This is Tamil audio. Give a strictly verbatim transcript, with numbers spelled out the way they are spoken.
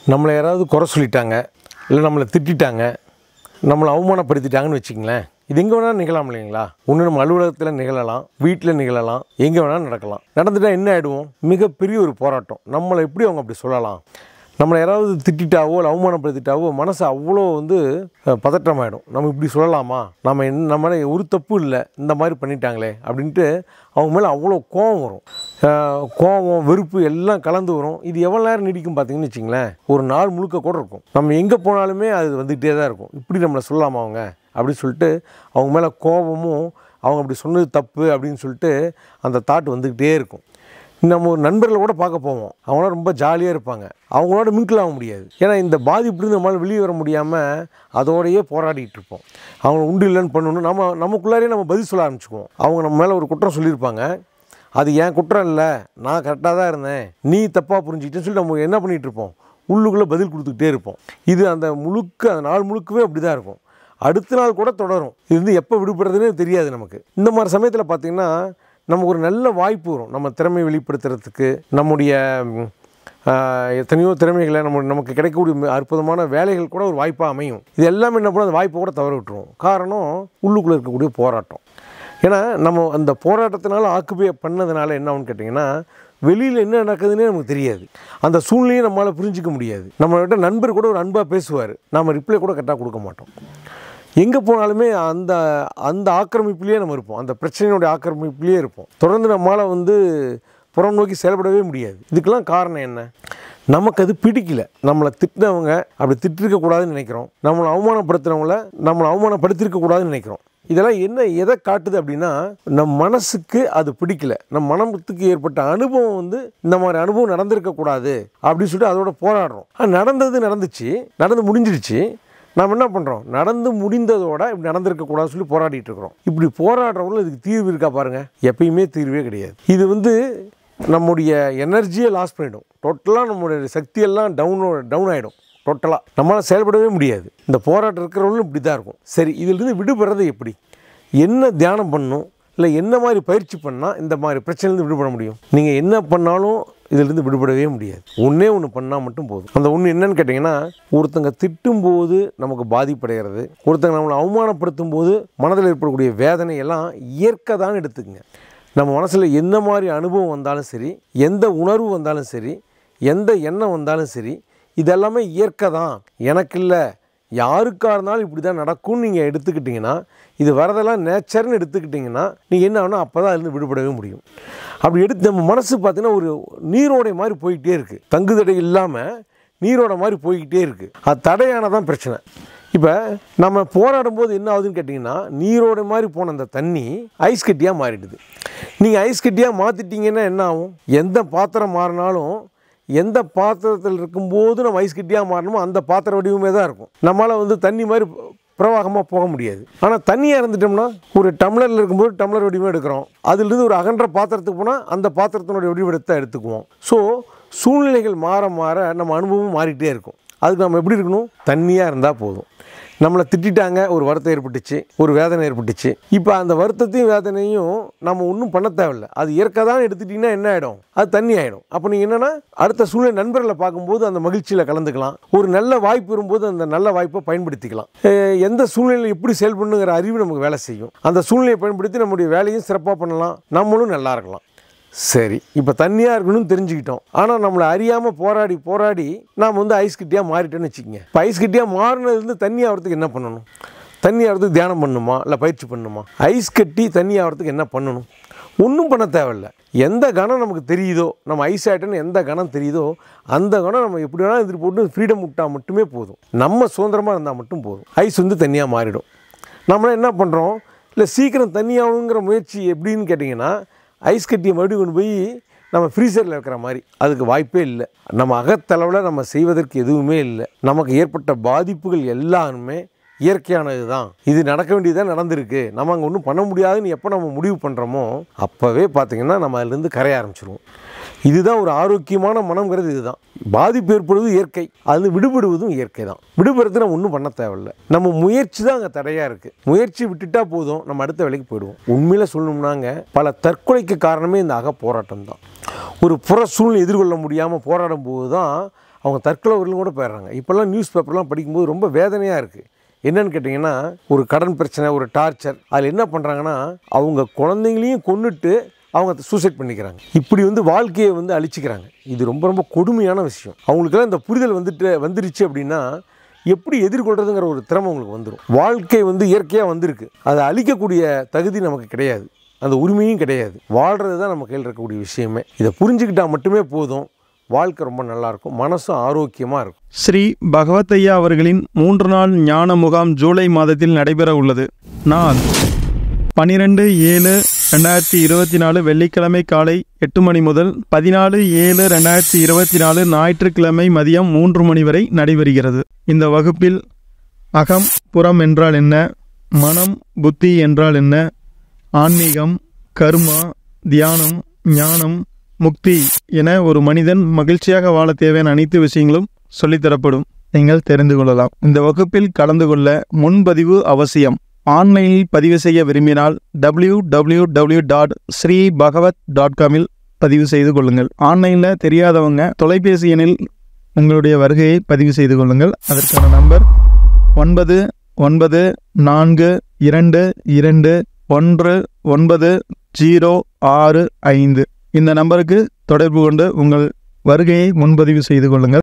நம்மளை யாராவது குறை சொல்லிட்டாங்க, இல்லை நம்மளை திட்டாங்க, நம்மளை அவமானப்படுத்திட்டாங்கன்னு வச்சுங்களேன், இது எங்கே வேணாலும் நிகழலாம் இல்லைங்களா? ஒன்று நம்ம அலுவலகத்தில் நிகழலாம், வீட்டில் நிகழலாம், எங்கே வேணாலும் நடக்கலாம். நடந்துட்டால் என்ன ஆகிடுவோம்? மிகப்பெரிய ஒரு போராட்டம். நம்மளை எப்படி அவங்க அப்படி சொல்லலாம்? நம்மளை யாராவது திட்டாவோ இல்லை அவமானப்படுத்திட்டாவோ மனசு அவ்வளோ வந்து பதற்றமாயிடும். நம்ம இப்படி சொல்லலாமா? நம்ம என்ன நம்ம ஒரு தப்பு இல்லை, இந்த மாதிரி பண்ணிட்டாங்களே அப்படின்ட்டு அவங்க மேலே அவ்வளோ கோபம் வரும். கோபம், வெறுப்பு எல்லாம் கலந்து வரும். இது எவ்வளோ நேரம் நீடிக்கும் பார்த்தீங்கன்னு வச்சிங்களேன், ஒரு நாள் முழுக்க கூட இருக்கும். நம்ம எங்கே போனாலுமே அது வந்துகிட்டே தான் இருக்கும். இப்படி நம்மளை சொல்லலாமா அவங்க அப்படின்னு சொல்லிட்டு அவங்க மேலே கோபமும், அவங்க அப்படி சொன்னது தப்பு அப்படின்னு சொல்லிட்டு அந்த தாட் வந்துக்கிட்டே இருக்கும். நம்ம ஒரு நண்பர்களை கூட பார்க்க போவோம், அவங்களாம் ரொம்ப ஜாலியாக இருப்பாங்க, அவங்களோட மிங்கிள் ஆக முடியாது. ஏன்னா இந்த பாதிப்புலேருந்து நம்மளால் வெளியே வர முடியாமல் அதோடையே போராடிட்டு இருப்போம். அவங்கள உண்டு இல்லைன்னு பண்ணணும், நம்ம நமக்குள்ளாரே நம்ம பதில் சொல்ல ஆரம்பிச்சுக்குவோம். அவங்க நம்ம மேலே ஒரு குற்றம் சொல்லியிருப்பாங்க, அது என் குற்றம் இல்லை, நான் கரெக்டாக தான் இருந்தேன், நீ தப்பாக புரிஞ்சுக்கிட்டேன்னு சொல்லி நம்ம என்ன பண்ணிகிட்டு இருப்போம், உள்ளுக்குள்ளே பதில் கொடுத்துக்கிட்டே இருப்போம். இது அந்த முழுக்க அந்த நாள் முழுக்கவே அப்படி தான் இருக்கும். அடுத்த நாள் கூட தொடரும். இது வந்து எப்போ விடுபடுறதுன்னே தெரியாது நமக்கு. இந்த மாதிரி சமயத்தில் பார்த்திங்கன்னா நமக்கு ஒரு நல்ல வாய்ப்பு வரும், நம்ம திறமை வெளிப்படுத்துறதுக்கு. நம்முடைய எத்தனையோ திறமைகளை நம்ம நமக்கு கிடைக்கக்கூடிய அற்புதமான வேலைகள் கூட ஒரு வாய்ப்பாக அமையும். இது எல்லாமே என்ன பண்ண அந்த வாய்ப்பை கூட தவற விட்டுருவோம். காரணம் உள்ளுக்குள்ளே இருக்கக்கூடிய போராட்டம். ஏன்னா நம்ம அந்த போராட்டத்தினால ஆக்குபை பண்ணதுனால என்ன ஆகுன்னு கேட்டிங்கன்னா, வெளியில் என்ன நடக்குதுன்னே நமக்கு தெரியாது. அந்த சூழ்நிலையை நம்மளால் புரிஞ்சிக்க முடியாது. நம்மள்கிட்ட நண்பர் கூட ஒரு அன்பாக பேசுவார், நம்ம ரிப்ளை கூட கரெக்டாக கொடுக்க மாட்டோம். எங்கே போனாலுமே அந்த அந்த ஆக்கிரமிப்புலேயே நம்ம இருப்போம், அந்த பிரச்சனையோடைய ஆக்கிரமிப்புலேயே இருப்போம். தொடர்ந்து நம்மளால் வந்து புறம் நோக்கி செயல்படவே முடியாது. இதுக்கெல்லாம் காரணம் என்ன? நமக்கு அது பிடிக்கல. நம்மளை திட்டினவங்க அப்படி திட்டிருக்கக்கூடாதுன்னு நினைக்கிறோம், நம்மளை அவமானப்படுத்துகிறவங்கள நம்மளை அவமானப்படுத்திருக்கக்கூடாதுன்னு நினைக்கிறோம். இதெல்லாம் என்ன எதை காட்டுது அப்படின்னா, நம் மனசுக்கு அது பிடிக்கல, நம் மனத்துக்கு ஏற்பட்ட அனுபவம் வந்து இந்த மாதிரி அனுபவம் நடந்திருக்கக்கூடாது அப்படின்னு சொல்லிட்டு அதோட போராடுறோம். நடந்தது நடந்துச்சு, நடந்து முடிஞ்சிடுச்சு, நாம் என்ன பண்ணுறோம், நடந்து முடிந்ததோட இப்படி நடந்திருக்கக்கூடாதுன்னு சொல்லி போராடிட்டு இருக்கிறோம். இப்படி போராடுறவங்களும் இதுக்கு தீர்வு இருக்கா பாருங்கள்? எப்பயுமே தீர்வே கிடையாது. இது வந்து நம்முடைய எனர்ஜியை லாஸ் பண்ணிடும். டோட்டலாக நம்மளுடைய சக்தியெல்லாம் டவுன் டவுன் ஆகிடும். டோட்டலாக நம்மளால் செயல்படவே முடியாது. இந்த போராட்டம் இருக்கிறவங்களும் இப்படி தான் இருக்கும். சரி, இதிலிருந்து விடுபடுறது எப்படி? என்ன தியானம் பண்ணணும், இல்லை என்ன மாதிரி பயிற்சி பண்ணால் இந்த மாதிரி பிரச்சனைலேருந்து விடுபட முடியும்? நீங்கள் என்ன பண்ணாலும் இதிலிருந்து விடுபடவே முடியாது. ஒன்றே ஒன்று பண்ணால் மட்டும் போதும். அந்த ஒன்று என்னன்னு கேட்டிங்கன்னா, ஒருத்தங்க திட்டும்போது நமக்கு பாதிப்படைகிறது, ஒருத்தங்க நம்மளை அவமானப்படுத்தும் போது மனதில் ஏற்படக்கூடிய வேதனை எல்லாம் இயற்கை தான் எடுத்துக்கங்க. நம்ம மனசில் எந்த மாதிரி அனுபவம் வந்தாலும் சரி, எந்த உணர்வு வந்தாலும் சரி, எந்த எண்ணம் வந்தாலும் சரி, இதெல்லாமே இயற்கை தான். எனக்கு இல்லை, யாருக்காக இருந்தாலும் இப்படி தான் நடக்கும்னு நீங்கள் எடுத்துக்கிட்டிங்கன்னா, இது வரதெல்லாம் நேச்சர்னு எடுத்துக்கிட்டிங்கன்னா, நீங்கள் என்ன ஆகணும், அப்போ தான் அதுலேருந்து விடுபடவே முடியும். அப்படி எடுத்து நம்ம மனசு பார்த்திங்கன்னா ஒரு நீரோடை மாதிரி போய்கிட்டே இருக்குது, தங்குதடை இல்லாமல் நீரோடை மாதிரி போய்கிட்டே இருக்குது. அது தடையானதான் பிரச்சனை. இப்போ நம்ம போராடும் போது என்ன ஆகுதுன்னு கேட்டிங்கன்னா, நீரோடை மாதிரி போன அந்த தண்ணி ஐஸ் கட்டியாக மாறிடுது. நீங்கள் ஐஸ் கட்டியாக மாற்றிட்டீங்கன்னா என்ன ஆகும்? எந்த பாத்திரம் மாறினாலும், எந்த பாத்திரத்தில் இருக்கும்போது நம்ம ஐஸ் கட்டியாக மாறணுமோ அந்த பாத்திர வடிவமே தான் இருக்கும். நம்மளால் வந்து தண்ணி மாதிரி பிரவாகமாக போக முடியாது. ஆனால் தண்ணியாக இருந்துட்டோம்னா, ஒரு டம்ளரில் இருக்கும்போது டம்ளர் வடிவம் எடுக்கிறோம், அதுலேருந்து ஒரு அகன்ற பாத்திரத்துக்கு போனால் அந்த பாத்திரத்தினுடைய வடிவத்தை எடுத்துக்குவோம். ஸோ சூழ்நிலைகள் மாற மாற நம்ம அனுபவம் மாறிட்டே இருக்கும். அதுக்கு நம்ம எப்படி இருக்கணும்? தண்ணியாக இருந்தால் போதும். நம்மளை திட்டாங்க, ஒரு வருத்தம் ஏற்பட்டுச்சு, ஒரு வேதனை ஏற்பட்டுச்சு. இப்போ அந்த வருத்தத்தையும் வேதனையும் நம்ம ஒன்றும் பண்ண தேவையில்லை, அது இயற்கை தான் எடுத்துட்டிங்கன்னா என்ன ஆகிடும், அது தண்ணி ஆகிடும். அப்போ நீங்கள் என்னென்னா அடுத்த சூழ்நிலை நண்பர்களை பார்க்கும்போது அந்த மகிழ்ச்சியில் கலந்துக்கலாம். ஒரு நல்ல வாய்ப்பு வரும்போது அந்த நல்ல வாய்ப்பை பயன்படுத்திக்கலாம். எந்த சூழ்நிலையில் எப்படி செயல்படணுங்கிற அறிவு நமக்கு வேலை செய்யும். அந்த சூழ்நிலையை பயன்படுத்தி நம்முடைய வேலையும் சிறப்பாக பண்ணலாம், நம்மளும் நல்லா இருக்கலாம். சரி, இப்போ தண்ணியாக இருக்கணும்னு தெரிஞ்சுக்கிட்டோம். ஆனால் நம்மளை அறியாமல் போராடி போராடி நாம் வந்து ஐஸ் கட்டியாக மாறிட்டோன்னு வச்சுக்கோங்க. இப்போ ஐஸ் கட்டியாக மாறினதுலேருந்து தண்ணி ஆகிறதுக்கு என்ன பண்ணணும்? தண்ணி ஆகிறதுக்கு தியானம் பண்ணணுமா, இல்லை பயிற்சி பண்ணணுமா? ஐஸ் கட்டி தண்ணி ஆகிறதுக்கு என்ன பண்ணணும்? ஒன்றும் பண்ண தேவையில்லை. எந்த கணம் நமக்கு தெரியுதோ, நம்ம ஐஸ் ஆகிட்டோன்னு எந்த கணம் தெரியுதோ அந்த கணம் நம்ம எப்படி வேணாலும் எதிர்ப்பு போட்டு ஃப்ரீடம் விட்டால் மட்டுமே போதும். நம்ம சுதந்திரமாக இருந்தால் மட்டும் போதும், ஐஸ் வந்து தண்ணியாக மாறிடும். நம்மளாம் என்ன பண்ணுறோம், இல்லை சீக்கிரம் தண்ணியாகுங்கிற முயற்சி எப்படின்னு கேட்டிங்கன்னா, ஐஸ் கட்டியை மறுபடியும் கொண்டு போய் நம்ம ஃப்ரீசரில் வைக்கிற மாதிரி. அதுக்கு வாய்ப்பே இல்லை. நம்ம அகத்தளவில் நம்ம செய்வதற்கு எதுவுமே இல்லை. நமக்கு ஏற்பட்ட பாதிப்புகள் எல்லாருமே இயற்கையானது தான். இது நடக்க வேண்டியதாக நடந்திருக்கு, நம்ம அங்கே ஒன்றும் பண்ண முடியாதுன்னு எப்போ நம்ம முடிவு பண்ணுறோமோ அப்போவே பார்த்திங்கன்னா நம்ம அதிலேருந்து கரைய ஆரம்பிச்சிடுவோம். இதுதான் ஒரு ஆரோக்கியமான மனம்ங்கிறது. இதுதான் பாதிப்பு ஏற்படுவது இயற்கை, அது விடுபடுவதும் இயற்கை தான். விடுபடுறது நம்ம ஒன்றும் பண்ண தேவையில்லை. நம்ம முயற்சி தான் அங்கே தடையாக இருக்குது. முயற்சி விட்டுட்டா போதும், நம்ம அடுத்த வேலைக்கு போயிடுவோம். உண்மையில் சொல்லணும்னாங்க பல தற்கொலைக்கு காரணமே இந்த அக போராட்டம் தான். ஒரு புற சூழ்நிலை எதிர்கொள்ள முடியாமல் போராடும் போது தான் அவங்க தற்கொலை வரலும் கூட போயிடுறாங்க. இப்போல்லாம் நியூஸ் பேப்பர்லாம் படிக்கும்போது ரொம்ப வேதனையாக இருக்குது. என்னன்னு கேட்டிங்கன்னா, ஒரு கடன் பிரச்சனை, ஒரு டார்ச்சர், அதில் என்ன பண்ணுறாங்கன்னா அவங்க குழந்தைங்களையும் கொன்னுட்டு அவங்க சூசைட் பண்ணிக்கிறாங்க. இப்படி வந்து வாழ்க்கையை வந்து அழிச்சிக்கிறாங்க. இது ரொம்ப ரொம்ப கொடுமையான விஷயம். அவங்களுக்கெல்லாம் இந்த புரிதல் வந்துட்டு வந்துருச்சு அப்படின்னா எப்படி எதிர்கொள்கிறதுங்கிற ஒரு திறமை உங்களுக்கு வந்துடும். வாழ்க்கை வந்து இயற்கையாக வந்திருக்கு, அதை அழிக்கக்கூடிய தகுதி நமக்கு கிடையாது, அந்த உரிமையும் கிடையாது. வாழ்கிறது தான் நம்ம கையில் இருக்கக்கூடிய விஷயமே. இதை புரிஞ்சுக்கிட்டால் மட்டுமே போதும், வாழ்க்கை ரொம்ப நல்லாயிருக்கும், மனசும் ஆரோக்கியமாக இருக்கும். ஸ்ரீ பகவத் ஐயா அவர்களின் மூன்று நாள் ஞான முகாம் ஜூலை மாதத்தில் நடைபெற உள்ளது. நாள் பன்னிரெண்டு ஏழு ரெண்டாயிரத்தி இருபத்தி நாலு வெள்ளிக்கிழமை காலை எட்டு மணி முதல் பதினாலு ஏழு ரெண்டாயிரத்தி இருபத்தி நாலு ஞாயிற்றுக்கிழமை மதியம் மூன்று மணி வரை நடைபெறுகிறது. இந்த வகுப்பில் அகம் புறம் என்றால் என்ன, மனம் புத்தி என்றால் என்ன, ஆன்மீகம், கர்மா, தியானம், ஞானம், முக்தி என ஒரு மனிதன் மகிழ்ச்சியாக வாழ தேவையான அனைத்து விஷயங்களும் சொல்லித்தரப்படும். நீங்கள் தெரிந்து கொள்ளலாம். இந்த வகுப்பில் கலந்து கொள்ள முன்பதிவு அவசியம். ஆன்லைனில் பதிவு செய்ய விரும்பினால் W W W dot Shri Bhagavad dot காமில் பதிவு செய்து கொள்ளுங்கள். ஆன்லைனில் தெரியாதவங்க தொலைபேசி எண்ணில் உங்களுடைய வருகையை பதிவு செய்து கொள்ளுங்கள். அதற்கான நம்பர் ஒன்பது ஒன்பது நான்கு இரண்டு இரண்டு ஒன்று ஒன்பது ஜீரோ ஆறு ஐந்து. இந்த நம்பருக்கு தொடர்பு கொண்டு உங்கள் வருகையை முன்பதிவு செய்து கொள்ளுங்கள்.